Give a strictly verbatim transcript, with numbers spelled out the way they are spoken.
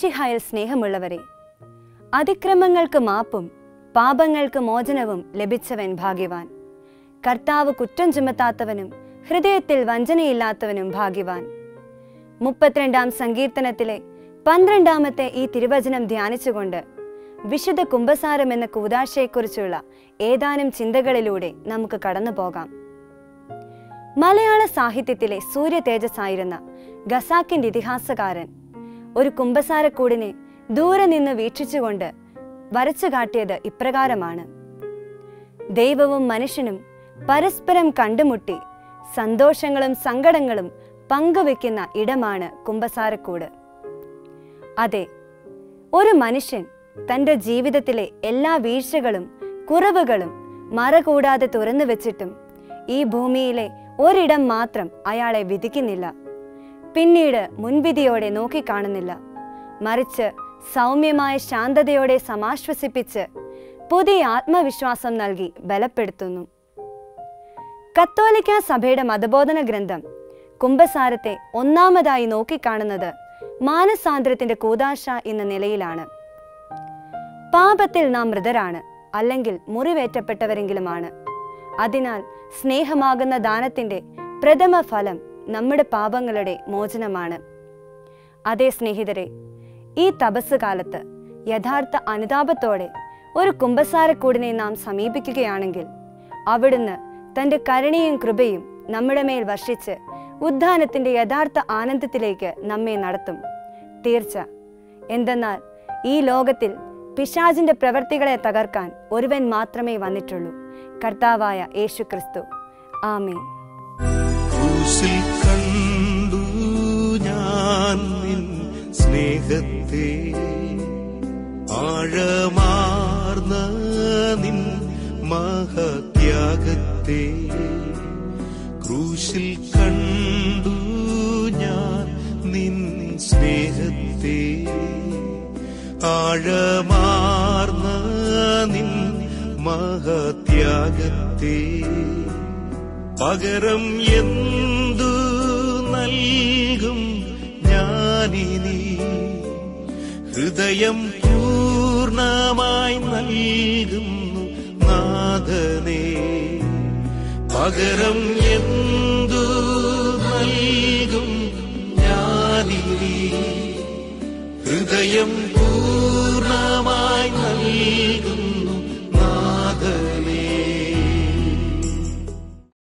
മിശിഹായിൽ സ്നേഹമുള്ളവരെ, അതിക്രമങ്ങൾക്ക് മാപ്പും പാപങ്ങൾക്ക് മോചനവും ലഭിച്ചവൻ ഭാഗ്യവാൻ. കർത്താവ് കുറ്റം ചുമത്താത്തവനും ഹൃദയത്തിൽ വഞ്ചനയില്ലാത്തവനും ഭാഗ്യവാൻ. മുപ്പത്തിരണ്ടാം സങ്കീർത്തനത്തിലെ പന്ത്രണ്ടാമത്തെ ഈ തിരുവചനം ധ്യാനിച്ചുകൊണ്ട് വിശുദ്ധ കുംഭസാരം എന്ന കൂദാശയെക്കുറിച്ചുള്ള ഏതാനും ചിന്തകളിലൂടെ നമുക്ക് കടന്നു പോകാം. മലയാള സാഹിത്യത്തിലെ സൂര്യ തേജസ്സായിരുന്ന ഖസാക്കിന്റെ ഇതിഹാസകാരൻ ഒരു കുംഭസാരക്കൂടിനെ ദൂരെ നിന്ന് വീക്ഷിച്ചുകൊണ്ട് വരച്ചു കാട്ടിയത് ഇപ്രകാരമാണ്: ദൈവവും മനുഷ്യനും പരസ്പരം കണ്ടുമുട്ടി സന്തോഷങ്ങളും സങ്കടങ്ങളും പങ്കുവെക്കുന്ന ഇടമാണ് കുംഭസാരക്കൂട്. അതെ, ഒരു മനുഷ്യൻ തൻ്റെ ജീവിതത്തിലെ എല്ലാ വീഴ്ചകളും കുറവുകളും മറകൂടാതെ തുറന്നു വെച്ചിട്ടും ഈ ഭൂമിയിലെ ഒരിടം മാത്രം അയാളെ വിധിക്കുന്നില്ല, പിന്നീട് മുൻവിധിയോടെ നോക്കിക്കാണുന്നില്ല. മറിച്ച് സൗമ്യമായ ശാന്തതയോടെ സമാശ്വസിപ്പിച്ച് പുതിയ ആത്മവിശ്വാസം നൽകി ബലപ്പെടുത്തുന്നു. കത്തോലിക്ക സഭയുടെ മതബോധന ഗ്രന്ഥം കുംഭസാരത്തെ ഒന്നാമതായി നോക്കിക്കാണുന്നത് മാനസാന്തരത്തിന്റെ കൂദാശ എന്ന നിലയിലാണ്. പാപത്തിൽ നാം മൃതരാണ്, അല്ലെങ്കിൽ മുറിവേറ്റപ്പെട്ടവരെങ്കിലുമാണ്. അതിനാൽ സ്നേഹമാകുന്ന ദാനത്തിന്റെ പ്രഥമ ഫലം നമ്മുടെ പാപങ്ങളുടെ മോചനമാണ്. അതേ സ്നേഹിതരെ, ഈ തപസ് കാലത്ത് യഥാർത്ഥ അനുതാപത്തോടെ ഒരു കുംഭസാരക്കൂടിനെ നാം സമീപിക്കുകയാണെങ്കിൽ അവിടുന്ന് തൻ്റെ കരുണയും കൃപയും നമ്മുടെ മേൽ വർഷിച്ച് ഉദ്ധാനത്തിന്റെ യഥാർത്ഥ ആനന്ദത്തിലേക്ക് നമ്മെ നടത്തും. തീർച്ച. എന്തെന്നാൽ ഈ ലോകത്തിൽ പിശാചിന്റെ പ്രവൃത്തികളെ തകർക്കാൻ ഒരുവൻ മാത്രമേ വന്നിട്ടുള്ളൂ, കർത്താവായ യേശു ക്രിസ്തു. ആമേൻ. ക്രൂശിൽ കണ്ടു ഞാൻ നിൻ സ്നേഹത്തെ, ആഴമാർന്ന നിൻ മഹത്യാഗത്തെ. ക്രൂശിൽ കണ്ടു ഞാൻ നിൻ സ്നേഹത്തെ, ആഴമാർന്ന നിൻ മഹത്യാഗത്തെ. പകരം എന്തു നൽകും ഞാനിനി, ഹൃദയം പൂർണ്ണമായി നൽകുന്നു നാഥനേ. പകരം എന്തു നൽകും ഞാനിനി, ഹൃദയം പൂർണ്ണമായി നൽകുന്നു